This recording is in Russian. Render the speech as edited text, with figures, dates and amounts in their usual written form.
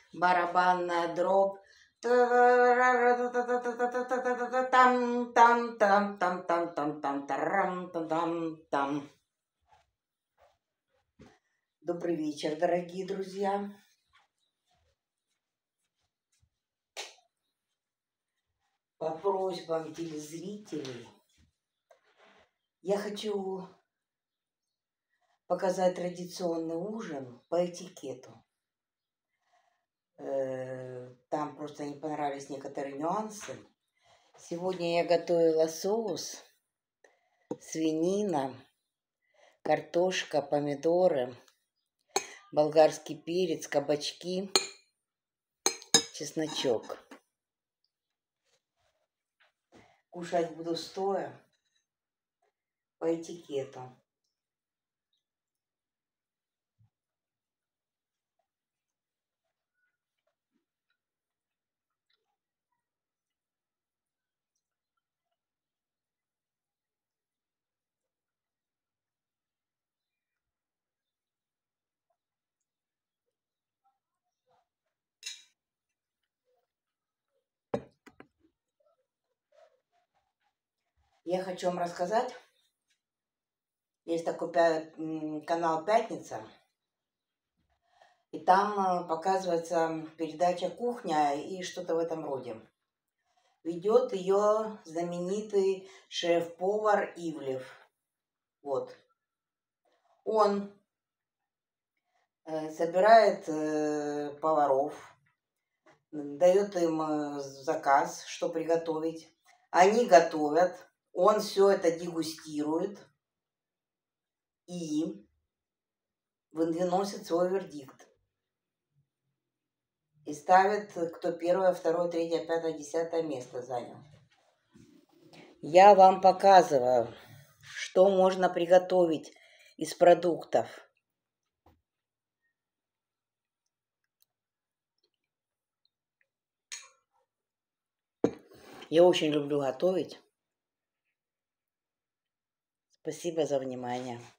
барабанная дробь. Там, там, там, там, там, там, там, тарам, там, там. Добрый вечер, дорогие друзья. По просьбам телезрителей я хочу показать традиционный ужин по этикету. Там просто не понравились некоторые нюансы. Сегодня я готовила соус, свинина, картошка, помидоры, болгарский перец, кабачки, чесночок. Кушать буду стоя по этикету. Я хочу вам рассказать, есть такой канал «Пятница», и там показывается передача «Кухня» и что-то в этом роде. Ведет ее знаменитый шеф-повар Ивлев. Вот. Он собирает поваров, дает им заказ, что приготовить. Они готовят, он все это дегустирует и выносит свой вердикт. И ставит, кто первое, второе, третье, пятое, десятое место занял. Я вам показываю, что можно приготовить из продуктов. Я очень люблю готовить. Спасибо за внимание.